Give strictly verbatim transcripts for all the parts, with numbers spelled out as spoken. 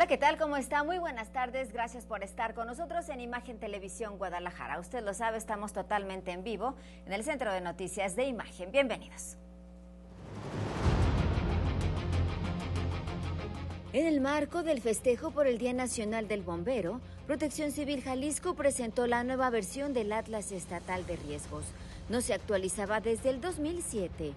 ¿qué tal? ¿Cómo está? Muy buenas tardes. Gracias por estar con nosotros en Imagen Televisión Guadalajara. Usted lo sabe, estamos totalmente en vivo en el Centro de Noticias de Imagen. Bienvenidos. En el marco del festejo por el Día Nacional del Bombero, Protección Civil Jalisco presentó la nueva versión del Atlas Estatal de Riesgos. No se actualizaba desde el dos mil siete.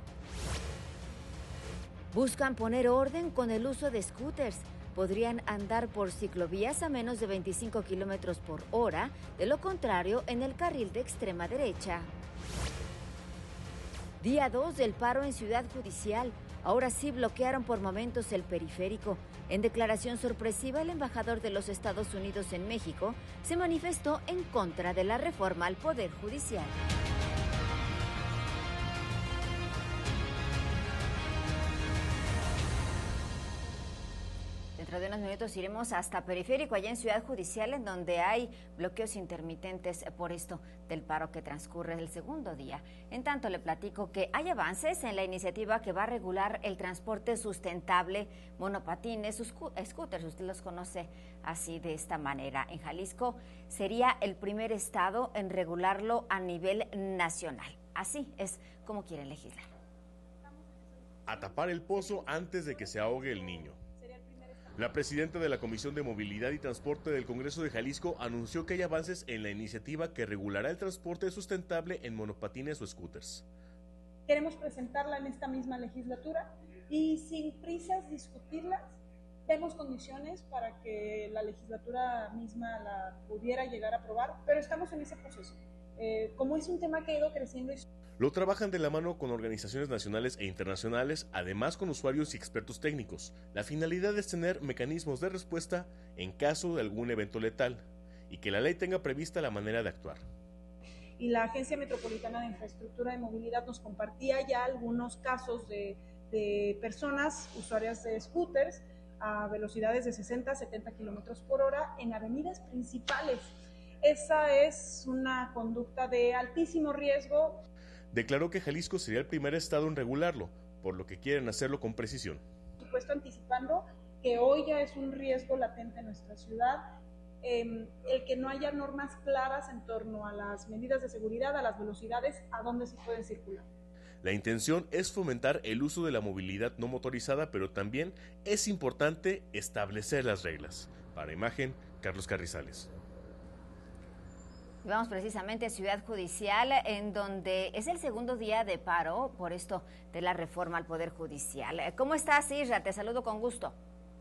Buscan poner orden con el uso de scooters. Podrían andar por ciclovías a menos de veinticinco kilómetros por hora, de lo contrario, en el carril de extrema derecha. Día dos del paro en Ciudad Judicial. Ahora sí bloquearon por momentos el periférico. En declaración sorpresiva, el embajador de los Estados Unidos en México se manifestó en contra de la reforma al Poder Judicial. Dentro de unos minutos iremos hasta Periférico, allá en Ciudad Judicial, en donde hay bloqueos intermitentes por esto del paro que transcurre el segundo día. En tanto, le platico que hay avances en la iniciativa que va a regular el transporte sustentable, monopatines, scooters, usted los conoce así de esta manera. En Jalisco sería el primer estado en regularlo a nivel nacional. Así es como quieren legislar. A tapar el pozo antes de que se ahogue el niño. La presidenta de la Comisión de Movilidad y Transporte del Congreso de Jalisco anunció que hay avances en la iniciativa que regulará el transporte sustentable en monopatines o scooters. Queremos presentarla en esta misma legislatura y sin prisas discutirlas. Vemos condiciones para que la legislatura misma la pudiera llegar a aprobar, pero estamos en ese proceso. Eh, como es un tema que ha ido creciendo. Lo trabajan de la mano con organizaciones nacionales e internacionales, además con usuarios y expertos técnicos. La finalidad es tener mecanismos de respuesta en caso de algún evento letal y que la ley tenga prevista la manera de actuar. Y la Agencia Metropolitana de Infraestructura de Movilidad nos compartía ya algunos casos de, de personas usuarias de scooters a velocidades de sesenta a setenta kilómetros por hora en avenidas principales. Esa es una conducta de altísimo riesgo. Declaró que Jalisco sería el primer estado en regularlo, por lo que quieren hacerlo con precisión. Por supuesto, anticipando que hoy ya es un riesgo latente en nuestra ciudad, eh, el que no haya normas claras en torno a las medidas de seguridad, a las velocidades, a dónde se puede circular. La intención es fomentar el uso de la movilidad no motorizada, pero también es importante establecer las reglas. Para Imagen, Carlos Carrizales. Y vamos precisamente a Ciudad Judicial, en donde es el segundo día de paro por esto de la reforma al Poder Judicial. ¿Cómo estás, Isra? Te saludo con gusto.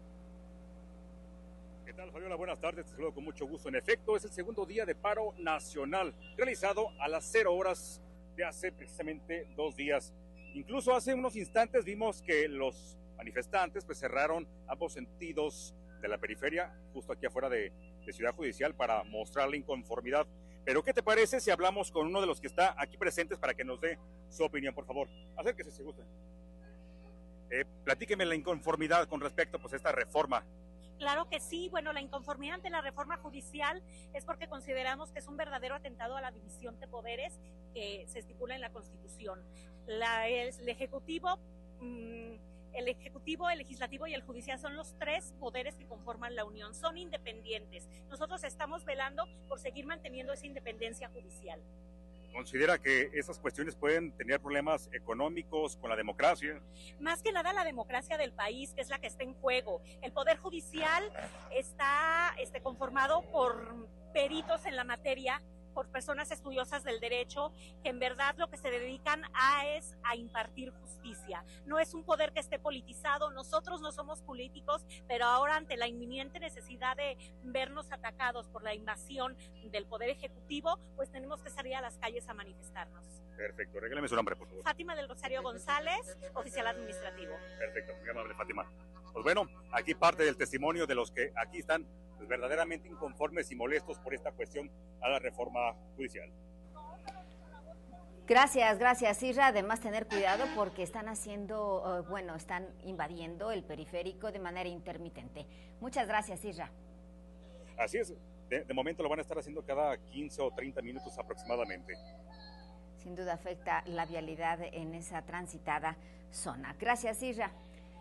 ¿Qué tal, Fabiola? Buenas tardes, te saludo con mucho gusto. En efecto, es el segundo día de paro nacional, realizado a las cero horas de hace precisamente dos días. Incluso hace unos instantes vimos que los manifestantes pues cerraron ambos sentidos de la periferia, justo aquí afuera de, de Ciudad Judicial, para mostrar la inconformidad. Pero, ¿qué te parece si hablamos con uno de los que está aquí presentes para que nos dé su opinión, por favor? Acérquese, si gusta. Eh, platíqueme la inconformidad con respecto pues, a esta reforma. Claro que sí, bueno, la inconformidad ante la reforma judicial es porque consideramos que es un verdadero atentado a la división de poderes que se estipula en la Constitución. La, el, el Ejecutivo... Mmm, El Ejecutivo, el Legislativo y el Judicial son los tres poderes que conforman la Unión, son independientes. Nosotros estamos velando por seguir manteniendo esa independencia judicial. ¿Considera que esas cuestiones pueden tener problemas económicos con la democracia? Más que nada la democracia del país, que es la que está en juego. El Poder Judicial está este, conformado por peritos en la materia, por personas estudiosas del derecho, que en verdad lo que se dedican a es a impartir justicia. No es un poder que esté politizado, nosotros no somos políticos, pero ahora ante la inminente necesidad de vernos atacados por la invasión del Poder Ejecutivo, pues tenemos que salir a las calles a manifestarnos. Perfecto, regálame su nombre, por favor. Fátima del Rosario González, oficial administrativo. Perfecto, muy amable, Fátima. Pues bueno, aquí parte del testimonio de los que aquí están pues, verdaderamente inconformes y molestos por esta cuestión a la reforma judicial. Gracias, gracias, Isra. Además, tener cuidado porque están haciendo, uh, bueno, están invadiendo el periférico de manera intermitente. Muchas gracias, Isra. Así es, de, de momento lo van a estar haciendo cada quince o treinta minutos aproximadamente. Sin duda afecta la vialidad en esa transitada zona. Gracias, Isra.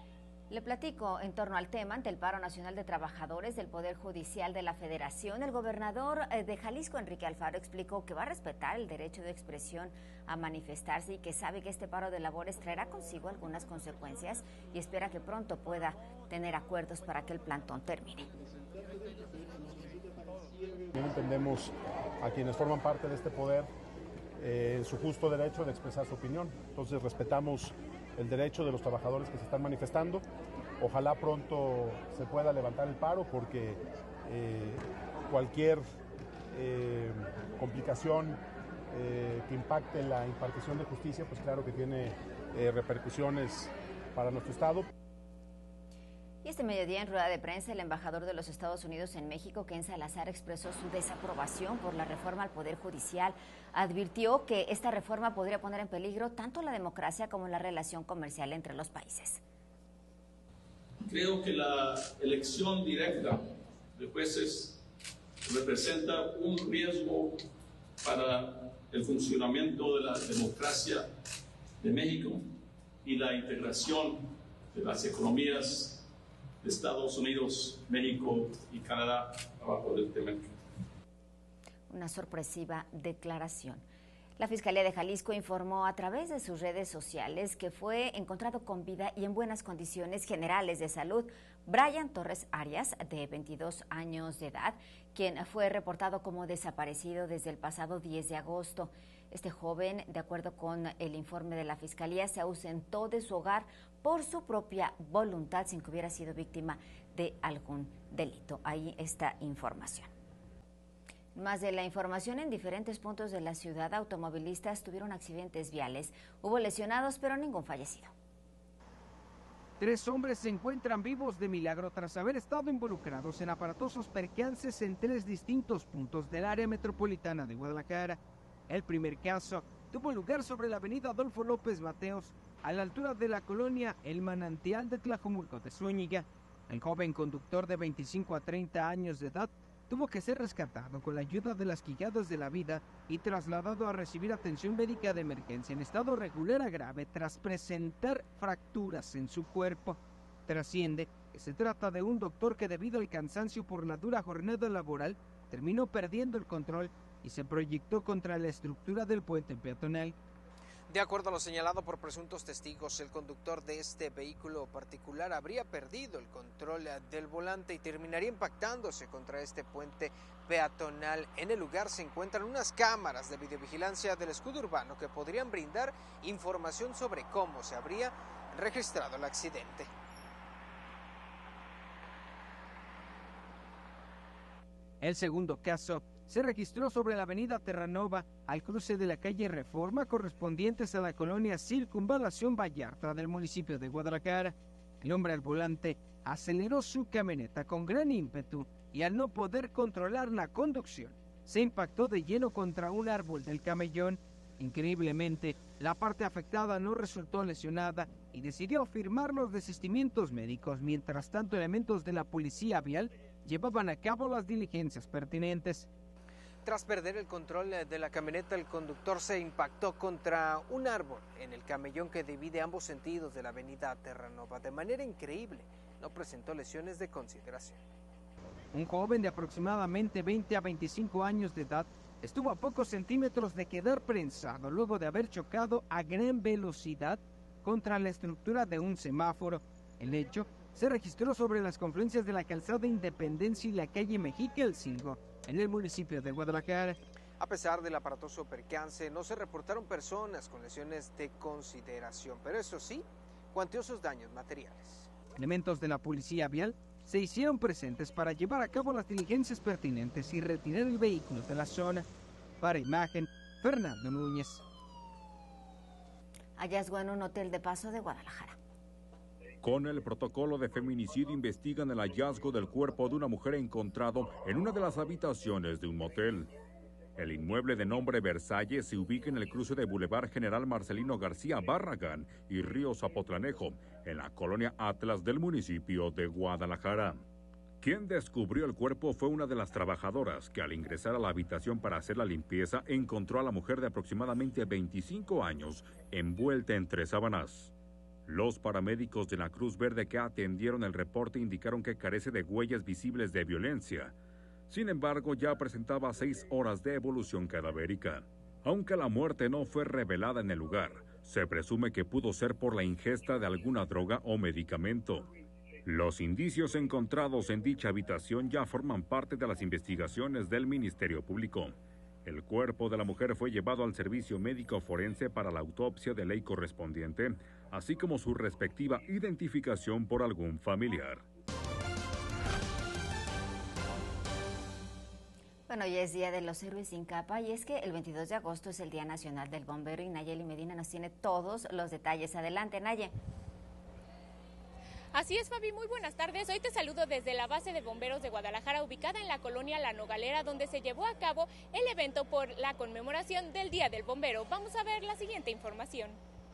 Le platico en torno al tema. Ante el paro nacional de trabajadores del Poder Judicial de la Federación, el gobernador de Jalisco, Enrique Alfaro, explicó que va a respetar el derecho de expresión a manifestarse y que sabe que este paro de labores traerá consigo algunas consecuencias y espera que pronto pueda tener acuerdos para que el plantón termine. Bien entendemos a quienes forman parte de este poder eh, su justo derecho de expresar su opinión. Entonces respetamos el derecho de los trabajadores que se están manifestando. Ojalá pronto se pueda levantar el paro porque eh, cualquier eh, complicación eh, que impacte en la impartición de justicia, pues claro que tiene eh, repercusiones para nuestro Estado. Y este mediodía, en rueda de prensa, el embajador de los Estados Unidos en México, Ken Salazar, expresó su desaprobación por la reforma al Poder Judicial. Advirtió que esta reforma podría poner en peligro tanto la democracia como la relación comercial entre los países. Creo que la elección directa de jueces representa un riesgo para el funcionamiento de la democracia de México y la integración de las economías de Estados Unidos, México y Canadá abajo del T M E C. Una sorpresiva declaración. La Fiscalía de Jalisco informó a través de sus redes sociales que fue encontrado con vida y en buenas condiciones generales de salud Brian Torres Arias, de veintidós años de edad, quien fue reportado como desaparecido desde el pasado diez de agosto. Este joven, de acuerdo con el informe de la Fiscalía, se ausentó de su hogar por su propia voluntad sin que hubiera sido víctima de algún delito. Ahí está información. Más de la información, en diferentes puntos de la ciudad, automovilistas tuvieron accidentes viales. Hubo lesionados, pero ningún fallecido. Tres hombres se encuentran vivos de milagro tras haber estado involucrados en aparatosos percances en tres distintos puntos del área metropolitana de Guadalajara. El primer caso tuvo lugar sobre la avenida Adolfo López Mateos, a la altura de la colonia El Manantial de Tlajomulco de Zúñiga. El joven conductor de veinticinco a treinta años de edad tuvo que ser rescatado con la ayuda de las quijadas de la vida y trasladado a recibir atención médica de emergencia en estado regular a grave tras presentar fracturas en su cuerpo. Trasciende que se trata de un doctor que, debido al cansancio por la dura jornada laboral, terminó perdiendo el control y se proyectó contra la estructura del puente peatonal. De acuerdo a lo señalado por presuntos testigos, el conductor de este vehículo particular habría perdido el control del volante y terminaría impactándose contra este puente peatonal. En el lugar se encuentran unas cámaras de videovigilancia del escudo urbano que podrían brindar información sobre cómo se habría registrado el accidente. El segundo caso se registró sobre la avenida Terranova, al cruce de la calle Reforma, correspondientes a la colonia Circunvalación Vallarta del municipio de Guadalajara. El hombre al volante aceleró su camioneta con gran ímpetu y, al no poder controlar la conducción, se impactó de lleno contra un árbol del camellón. Increíblemente, la parte afectada no resultó lesionada y decidió firmar los desistimientos médicos. Mientras tanto, elementos de la policía vial llevaban a cabo las diligencias pertinentes. Tras perder el control de la camioneta, el conductor se impactó contra un árbol en el camellón que divide ambos sentidos de la avenida Terranova. De manera increíble, no presentó lesiones de consideración. Un joven de aproximadamente veinte a veinticinco años de edad estuvo a pocos centímetros de quedar prensado luego de haber chocado a gran velocidad contra la estructura de un semáforo. El hecho se registró sobre las confluencias de la calzada Independencia y la calle Mexica-Elcingo, en el municipio de Guadalajara. A pesar del aparatoso percance, no se reportaron personas con lesiones de consideración, pero eso sí, cuantiosos daños materiales. Elementos de la policía vial se hicieron presentes para llevar a cabo las diligencias pertinentes y retirar el vehículo de la zona. Para Imagen, Fernando Núñez. Hallazgo en un hotel de Paso de Guadalajara. Con el protocolo de feminicidio investigan el hallazgo del cuerpo de una mujer encontrado en una de las habitaciones de un motel. El inmueble, de nombre Versalles, se ubica en el cruce de Boulevard General Marcelino García Barragán y Río Zapotlanejo, en la colonia Atlas del municipio de Guadalajara. Quien descubrió el cuerpo fue una de las trabajadoras que, al ingresar a la habitación para hacer la limpieza, encontró a la mujer de aproximadamente veinticinco años envuelta en tres sábanas. Los paramédicos de la Cruz Verde que atendieron el reporte indicaron que carece de huellas visibles de violencia. Sin embargo, ya presentaba seis horas de evolución cadavérica. Aunque la muerte no fue revelada en el lugar, se presume que pudo ser por la ingesta de alguna droga o medicamento. Los indicios encontrados en dicha habitación ya forman parte de las investigaciones del Ministerio Público. El cuerpo de la mujer fue llevado al servicio médico forense para la autopsia de ley correspondiente, así como su respectiva identificación por algún familiar. Bueno, hoy es Día de los Héroes sin Capa y es que el veintidós de agosto es el Día Nacional del Bombero y Nayeli Medina nos tiene todos los detalles. Adelante, Naye. Así es, Fabi, muy buenas tardes. Hoy te saludo desde la base de bomberos de Guadalajara, ubicada en la colonia La Nogalera, donde se llevó a cabo el evento por la conmemoración del Día del Bombero. Vamos a ver la siguiente información.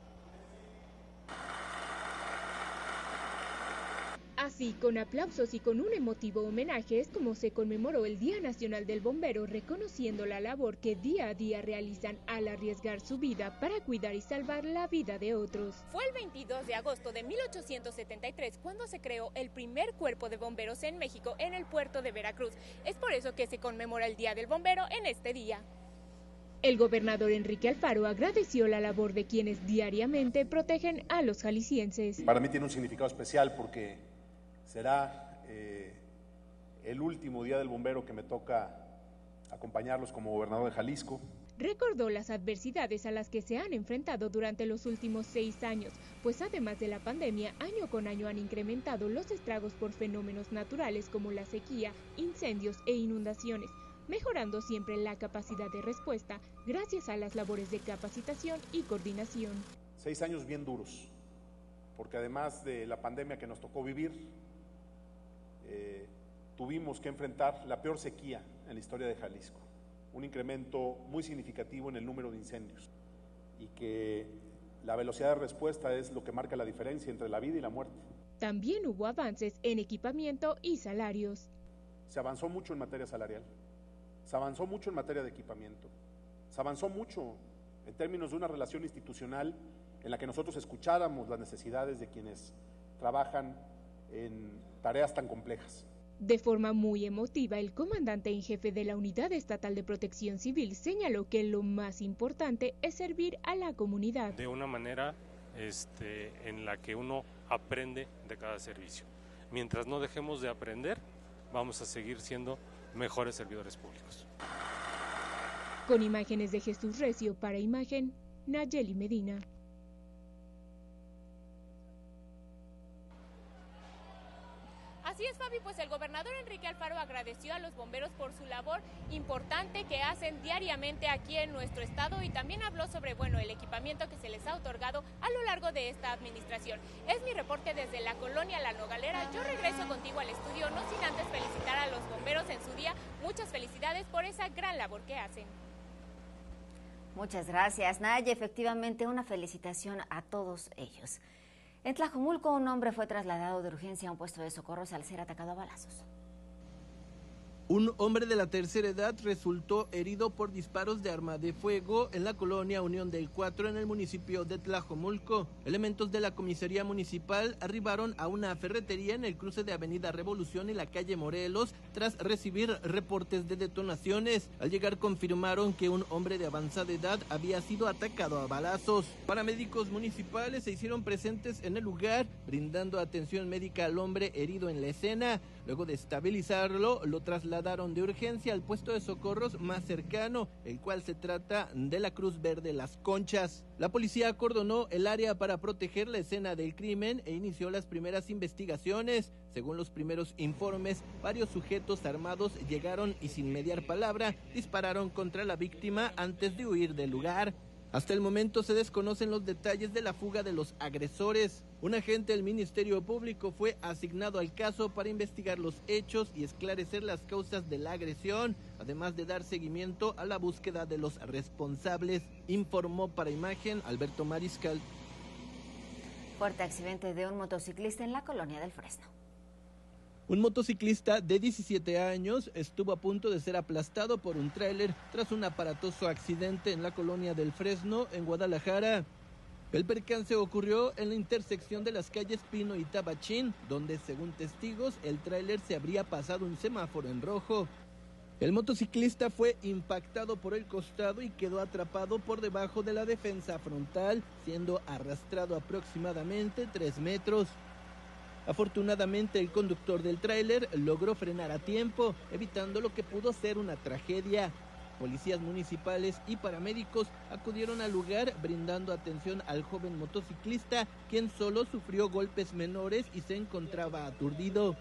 Así, con aplausos y con un emotivo homenaje es como se conmemoró el Día Nacional del Bombero, reconociendo la labor que día a día realizan al arriesgar su vida para cuidar y salvar la vida de otros. Fue el veintidós de agosto de mil ochocientos setenta y tres cuando se creó el primer cuerpo de bomberos en México en el puerto de Veracruz. Es por eso que se conmemora el Día del Bombero en este día. El gobernador Enrique Alfaro agradeció la labor de quienes diariamente protegen a los jaliscienses. Para mí tiene un significado especial porque será eh, el último día del bombero que me toca acompañarlos como gobernador de Jalisco. Recordó las adversidades a las que se han enfrentado durante los últimos seis años, pues además de la pandemia, año con año han incrementado los estragos por fenómenos naturales como la sequía, incendios e inundaciones, mejorando siempre la capacidad de respuesta gracias a las labores de capacitación y coordinación. Seis años bien duros, porque además de la pandemia que nos tocó vivir, Eh, tuvimos que enfrentar la peor sequía en la historia de Jalisco, un incremento muy significativo en el número de incendios y que la velocidad de respuesta es lo que marca la diferencia entre la vida y la muerte. También hubo avances en equipamiento y salarios. Se avanzó mucho en materia salarial, se avanzó mucho en materia de equipamiento, se avanzó mucho en términos de una relación institucional en la que nosotros escucháramos las necesidades de quienes trabajan en tareas tan complejas. De forma muy emotiva, el comandante en jefe de la Unidad Estatal de Protección Civil señaló que lo más importante es servir a la comunidad. De una manera este, en la que uno aprende de cada servicio. Mientras no dejemos de aprender, vamos a seguir siendo mejores servidores públicos. Con imágenes de Jesús Recio para Imagen, Nayeli Medina. Así es, Fabi, pues el gobernador Enrique Alfaro agradeció a los bomberos por su labor importante que hacen diariamente aquí en nuestro estado y también habló sobre, bueno, el equipamiento que se les ha otorgado a lo largo de esta administración. Es mi reporte desde la colonia La Nogalera. Yo regreso contigo al estudio, no sin antes felicitar a los bomberos en su día. Muchas felicidades por esa gran labor que hacen. Muchas gracias, Naye. Efectivamente, una felicitación a todos ellos. En Tlajomulco, un hombre fue trasladado de urgencia a un puesto de socorros al ser atacado a balazos. Un hombre de la tercera edad resultó herido por disparos de arma de fuego en la colonia Unión del Cuatro en el municipio de Tlajomulco. Elementos de la comisaría municipal arribaron a una ferretería en el cruce de Avenida Revolución y la calle Morelos tras recibir reportes de detonaciones. Al llegar confirmaron que un hombre de avanzada edad había sido atacado a balazos. Paramédicos municipales se hicieron presentes en el lugar, brindando atención médica al hombre herido en la escena. Luego de estabilizarlo, lo trasladaron de urgencia al puesto de socorros más cercano, el cual se trata de la Cruz Verde Las Conchas. La policía acordonó el área para proteger la escena del crimen e inició las primeras investigaciones. Según los primeros informes, varios sujetos armados llegaron y sin mediar palabra dispararon contra la víctima antes de huir del lugar. Hasta el momento se desconocen los detalles de la fuga de los agresores. Un agente del Ministerio Público fue asignado al caso para investigar los hechos y esclarecer las causas de la agresión, además de dar seguimiento a la búsqueda de los responsables, informó para Imagen Alberto Mariscal. Fuerte accidente de un motociclista en la colonia del Fresno. Un motociclista de diecisiete años estuvo a punto de ser aplastado por un tráiler tras un aparatoso accidente en la colonia del Fresno, en Guadalajara. El percance ocurrió en la intersección de las calles Pino y Tabachín, donde según testigos el tráiler se habría pasado un semáforo en rojo. El motociclista fue impactado por el costado y quedó atrapado por debajo de la defensa frontal, siendo arrastrado aproximadamente tres metros. Afortunadamente el conductor del tráiler logró frenar a tiempo, evitando lo que pudo ser una tragedia. Policías municipales y paramédicos acudieron al lugar brindando atención al joven motociclista, quien solo sufrió golpes menores y se encontraba aturdido.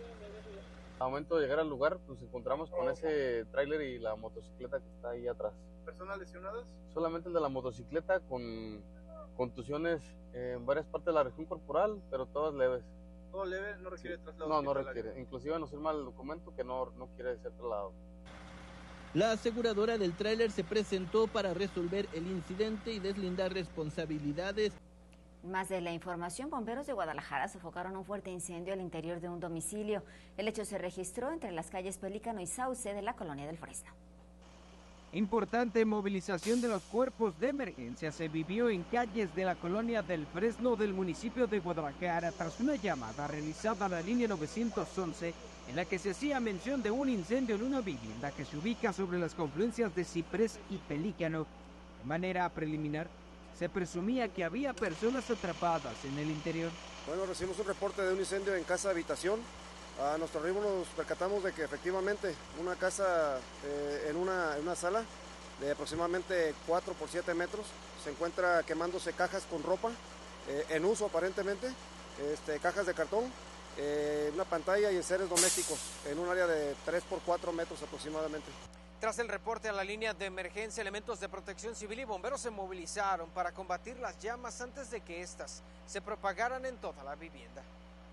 Al momento de llegar al lugar, nos encontramos con ese tráiler y la motocicleta que está ahí atrás. ¿Personas lesionadas? Solamente el de la motocicleta con contusiones en varias partes de la región corporal, pero todas leves. ¿Todo leve? ¿No requiere Sí. traslado? No, no requiere. Inclusive nos firma el documento que no, no quiere ser trasladado. La aseguradora del tráiler se presentó para resolver el incidente y deslindar responsabilidades. Más de la información, bomberos de Guadalajara sofocaron un fuerte incendio al interior de un domicilio. El hecho se registró entre las calles Pelícano y Sauce de la colonia del Fresno. Importante movilización de los cuerpos de emergencia se vivió en calles de la colonia del Fresno del municipio de Guadalajara tras una llamada realizada a la línea novecientos once en la que se hacía mención de un incendio en una vivienda que se ubica sobre las confluencias de Ciprés y Pelícano. De manera preliminar, se presumía que había personas atrapadas en el interior. Bueno, recibimos un reporte de un incendio en casa habitación. A nuestro arribo nos percatamos de que efectivamente una casa eh, en, una, en una sala de aproximadamente cuatro por siete metros se encuentra quemándose cajas con ropa eh, en uso aparentemente, este, cajas de cartón, eh, una pantalla y enseres domésticos en un área de tres por cuatro metros aproximadamente. Tras el reporte a la línea de emergencia, elementos de protección civil y bomberos se movilizaron para combatir las llamas antes de que éstas se propagaran en toda la vivienda.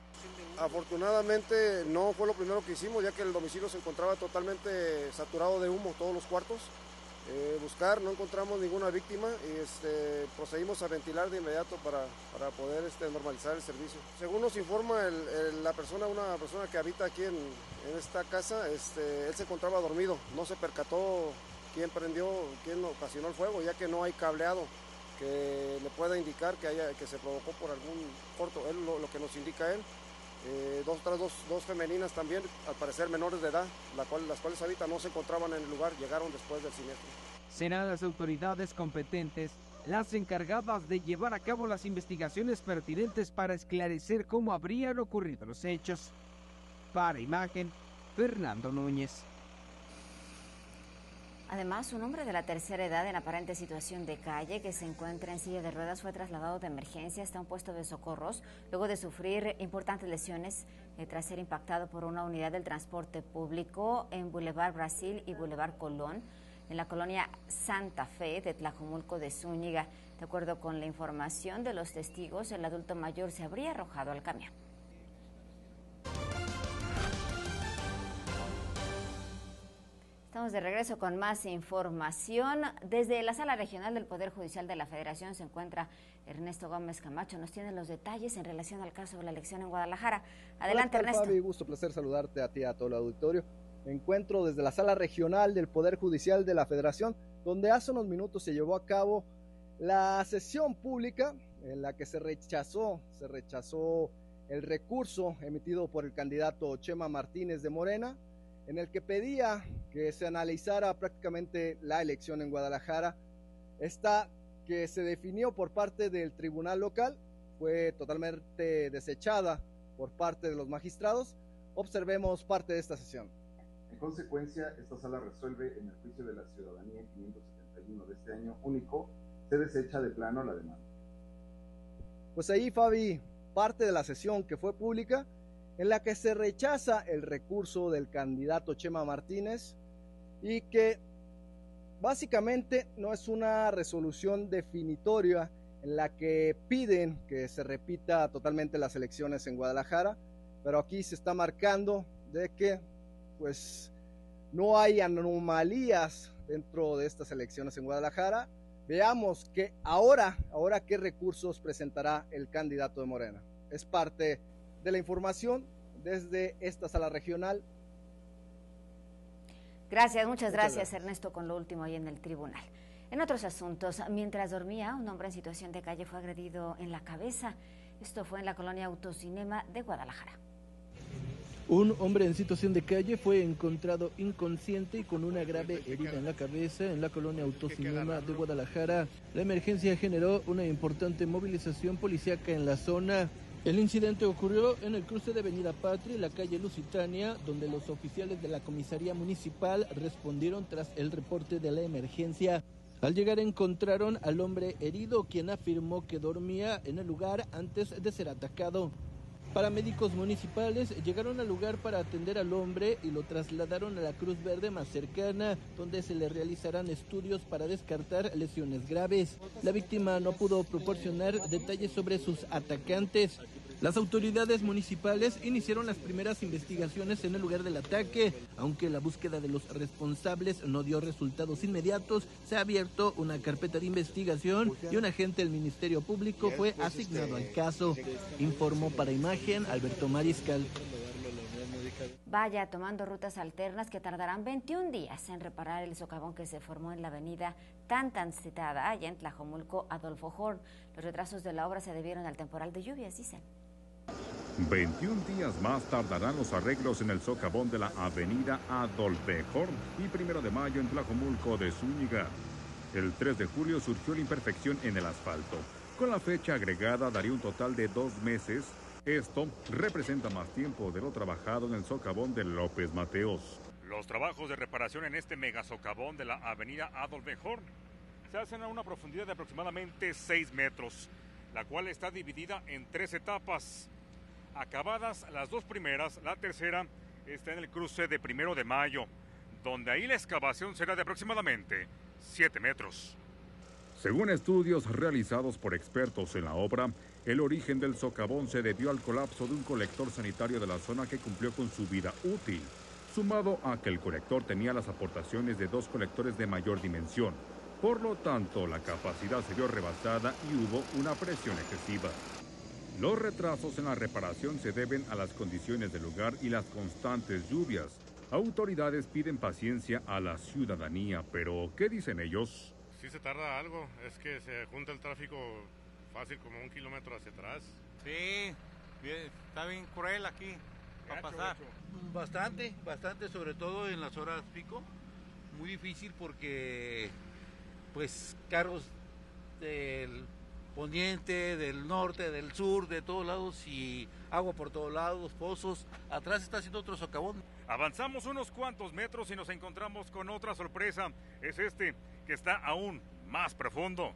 Afortunadamente no fue lo primero que hicimos, ya que el domicilio se encontraba totalmente saturado de humo, todos los cuartos. Eh, buscar, no encontramos ninguna víctima y este, procedimos a ventilar de inmediato para, para poder este, normalizar el servicio. Según nos informa el, el, la persona, una persona que habita aquí en, en esta casa, este, él se encontraba dormido, no se percató quién prendió, quién ocasionó el fuego, ya que no hay cableado que le pueda indicar que, haya, que se provocó por algún corto. Él, lo, lo que nos indica él, eh, dos, otras dos, dos femeninas también, al parecer menores de edad, la cual, las cuales ahorita no se encontraban en el lugar, llegaron después del siniestro. Serán las autoridades competentes las encargadas de llevar a cabo las investigaciones pertinentes para esclarecer cómo habrían ocurrido los hechos. Para Imagen, Fernando Núñez. Además, un hombre de la tercera edad en aparente situación de calle que se encuentra en silla de ruedas fue trasladado de emergencia hasta un puesto de socorros luego de sufrir importantes lesiones eh, tras ser impactado por una unidad del transporte público en Boulevard Brasil y Boulevard Colón, en la colonia Santa Fe de Tlajomulco de Zúñiga. De acuerdo con la información de los testigos, el adulto mayor se habría arrojado al camión. Estamos de regreso con más información. Desde la Sala Regional del Poder Judicial de la Federación se encuentra Ernesto Gómez Camacho. Nos tiene los detalles en relación al caso de la elección en Guadalajara. Adelante, Hola, Ernesto. Fabi, gusto, placer saludarte a ti y a todo el auditorio. Me encuentro desde la Sala Regional del Poder Judicial de la Federación, donde hace unos minutos se llevó a cabo la sesión pública en la que se rechazó, se rechazó el recurso emitido por el candidato Chema Martínez de Morena, en el que pedía que se analizara prácticamente la elección en Guadalajara. Esta que se definió por parte del tribunal local fue totalmente desechada por parte de los magistrados. Observemos parte de esta sesión. En consecuencia, esta sala resuelve en el juicio de la ciudadanía quinientos setenta y uno de este año único, se desecha de plano la demanda. Pues ahí, Fabi, parte de la sesión que fue pública, en la que se rechaza el recurso del candidato Chema Martínez y que básicamente no es una resolución definitoria en la que piden que se repita totalmente las elecciones en Guadalajara, pero aquí se está marcando de que pues no hay anomalías dentro de estas elecciones en Guadalajara. Veamos que ahora, ahora qué recursos presentará el candidato de Morena. Es parte de la información desde esta sala regional. Gracias, muchas, muchas gracias, gracias Ernesto, con lo último ahí en el tribunal. En otros asuntos, mientras dormía, un hombre en situación de calle fue agredido en la cabeza. Esto fue en la colonia Autocinema de Guadalajara. Un hombre en situación de calle fue encontrado inconsciente y con una grave herida en la cabeza en la colonia Autocinema de Guadalajara. La emergencia generó una importante movilización policíaca en la zona. El incidente ocurrió en el cruce de Avenida Patria y la calle Lusitania, donde los oficiales de la comisaría municipal respondieron tras el reporte de la emergencia. Al llegar encontraron al hombre herido, quien afirmó que dormía en el lugar antes de ser atacado. Paramédicos municipales llegaron al lugar para atender al hombre y lo trasladaron a la Cruz Verde más cercana, donde se le realizarán estudios para descartar lesiones graves. La víctima no pudo proporcionar detalles sobre sus atacantes. Las autoridades municipales iniciaron las primeras investigaciones en el lugar del ataque. Aunque la búsqueda de los responsables no dio resultados inmediatos, se ha abierto una carpeta de investigación y un agente del Ministerio Público fue asignado al caso. Informó para Imagen Alberto Mariscal. Vaya tomando rutas alternas que tardarán veintiún días en reparar el socavón que se formó en la avenida tan tan citada allá en Tlajomulco, Adolfo Horn. Los retrasos de la obra se debieron al temporal de lluvias, dicen. veintiún días más tardarán los arreglos en el socavón de la avenida Adolfo Horn y primero de mayo en Tlajomulco de Zúñiga. El tres de julio surgió la imperfección en el asfalto. Con la fecha agregada daría un total de dos meses. Esto representa más tiempo de lo trabajado en el socavón de López Mateos. Los trabajos de reparación en este mega socavón de la avenida Adolfo Horn se hacen a una profundidad de aproximadamente seis metros, la cual está dividida en tres etapas. Acabadas las dos primeras, la tercera está en el cruce de Primero de Mayo, donde ahí la excavación será de aproximadamente siete metros. Según estudios realizados por expertos en la obra, el origen del socavón se debió al colapso de un colector sanitario de la zona que cumplió con su vida útil, sumado a que el colector tenía las aportaciones de dos colectores de mayor dimensión. Por lo tanto, la capacidad se vio rebasada y hubo una presión excesiva. Los retrasos en la reparación se deben a las condiciones del lugar y las constantes lluvias. Autoridades piden paciencia a la ciudadanía, pero ¿qué dicen ellos? Sí se tarda algo, es que se junta el tráfico fácil como un kilómetro hacia atrás. Sí, bien, está bien cruel aquí para pasar. Bastante, bastante, sobre todo en las horas pico. Muy difícil porque pues carros del poniente, del norte, del sur, de todos lados y agua por todos lados, pozos. Atrás está haciendo otro socavón. Avanzamos unos cuantos metros y nos encontramos con otra sorpresa. Es este, que está aún más profundo.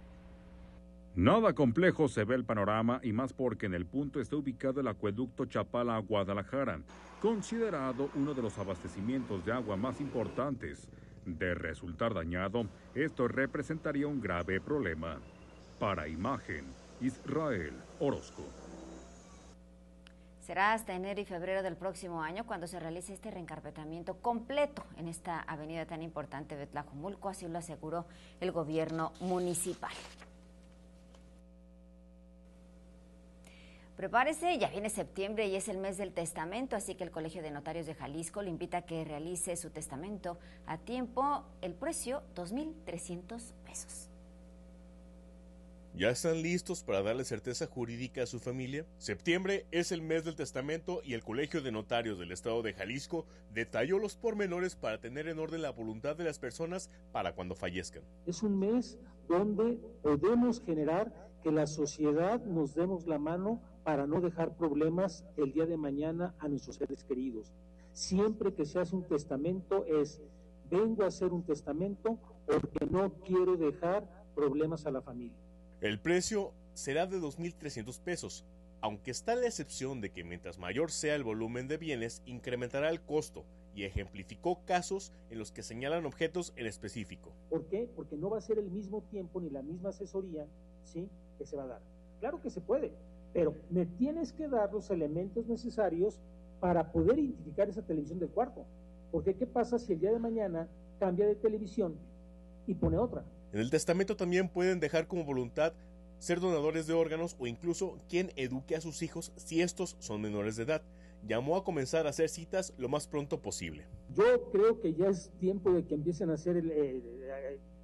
Nada complejo se ve el panorama y más porque en el punto está ubicado el acueducto Chapala-Guadalajara, considerado uno de los abastecimientos de agua más importantes. De resultar dañado, esto representaría un grave problema. Para Imagen, Israel Orozco. Será hasta enero y febrero del próximo año cuando se realice este reencarpetamiento completo en esta avenida tan importante de Tlajomulco, así lo aseguró el gobierno municipal. Prepárese, ya viene septiembre y es el mes del testamento, así que el Colegio de Notarios de Jalisco le invita a que realice su testamento a tiempo. El precio, dos mil trescientos pesos. ¿Ya están listos para darle certeza jurídica a su familia? Septiembre es el mes del testamento y el Colegio de Notarios del Estado de Jalisco detalló los pormenores para tener en orden la voluntad de las personas para cuando fallezcan. Es un mes donde podemos generar que la sociedad nos demos la mano para no dejar problemas el día de mañana a nuestros seres queridos. Siempre que se hace un testamento es, vengo a hacer un testamento porque no quiero dejar problemas a la familia. El precio será de dos mil trescientos pesos, aunque está la excepción de que mientras mayor sea el volumen de bienes, incrementará el costo, y ejemplificó casos en los que señalan objetos en específico. ¿Por qué? Porque no va a ser el mismo tiempo ni la misma asesoría, ¿sí?, que se va a dar. Claro que se puede, pero me tienes que dar los elementos necesarios para poder identificar esa televisión del cuarto. Porque ¿qué pasa si el día de mañana cambia de televisión y pone otra? En el testamento también pueden dejar como voluntad ser donadores de órganos o incluso quien eduque a sus hijos si estos son menores de edad. Llamó a comenzar a hacer citas lo más pronto posible. Yo creo que ya es tiempo de que empiecen a hacer el, eh,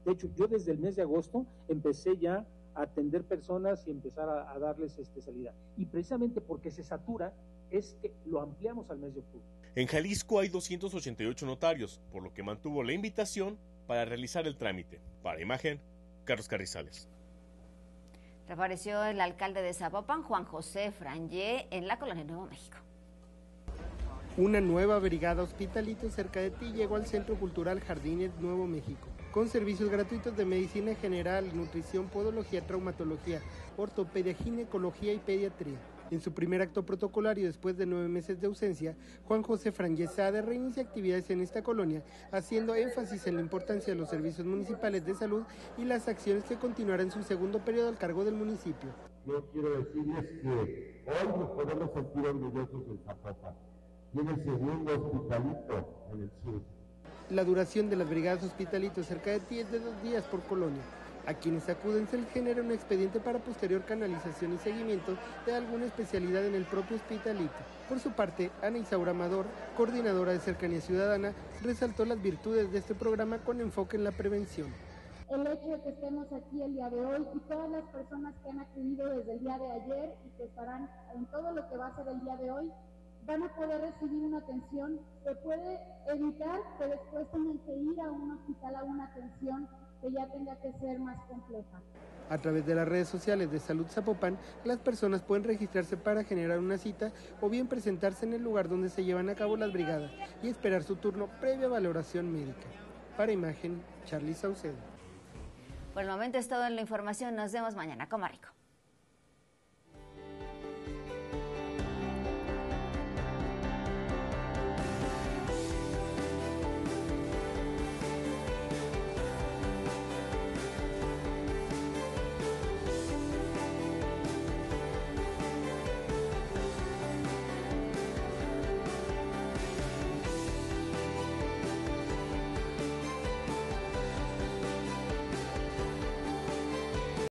De hecho, yo desde el mes de agosto empecé ya a atender personas y empezar a, a darles este, salida. Y precisamente porque se satura, es que lo ampliamos al mes de octubre. En Jalisco hay doscientos ochenta y ocho notarios, por lo que mantuvo la invitación para realizar el trámite. Para Imagen, Carlos Carrizales. Reapareció el alcalde de Zapopan, Juan José Frangé, en la colonia Nuevo México. Una nueva brigada hospitalito cerca de ti llegó al Centro Cultural Jardines Nuevo México, con servicios gratuitos de medicina general, nutrición, podología, traumatología, ortopedia, ginecología y pediatría. En su primer acto protocolario después de nueve meses de ausencia, Juan José Frangé Sade reinicia actividades en esta colonia, haciendo énfasis en la importancia de los servicios municipales de salud y las acciones que continuarán en su segundo periodo al cargo del municipio. Yo quiero decirles que hoy nos podemos sentir orgullosos en Zapopan. Tiene el segundo hospitalito en el sur. La duración de las brigadas hospitalitos cerca de ti es de dos días por colonia. A quienes acuden se les genera un expediente para posterior canalización y seguimiento de alguna especialidad en el propio hospitalito. Por su parte, Ana Isaura Amador, coordinadora de Cercanía Ciudadana, resaltó las virtudes de este programa con enfoque en la prevención. El hecho de que estemos aquí el día de hoy y todas las personas que han acudido desde el día de ayer y que estarán en todo lo que va a ser el día de hoy, van a poder recibir una atención que puede evitar que después tengan que ir a un hospital a una atención que ya tenga que ser más compleja. A través de las redes sociales de Salud Zapopan, las personas pueden registrarse para generar una cita o bien presentarse en el lugar donde se llevan a cabo las brigadas y esperar su turno previa valoración médica. Para Imagen, Charly Saucedo. Por el momento es todo en la información. Nos vemos mañana. Coma rico.